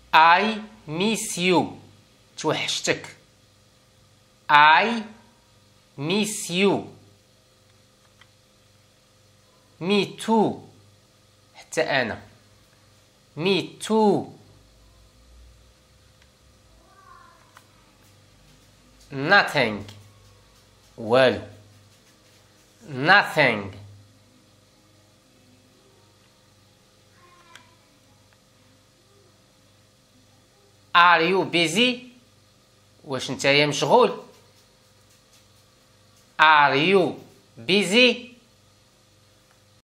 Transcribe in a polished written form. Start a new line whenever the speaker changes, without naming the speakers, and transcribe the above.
I miss you. توحشتك. I miss you. Me too. حتى أنا. Me too. Nothing. والو. Nothing. Are you busy? واش نتايا مشغول؟ Are you busy?